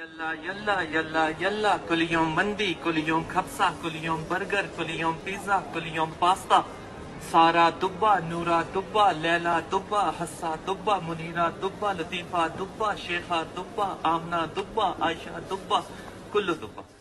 Yalla यल्ला यल्ला यल्ला कुलियों मंदी कुलियों खपसा कुलियों बर्गर कुलियों पिज्जा कुलियों पास्ता सारा दुब्बा नूरा दुब्बा लैला दुब्बा हस्सा दुब्बा मुनीरा दुब्बा लतीफा दुब्बा शेखा दुब्बा आमना दुब्बा आयशा दुब्बा कुल्लू दुब्बा।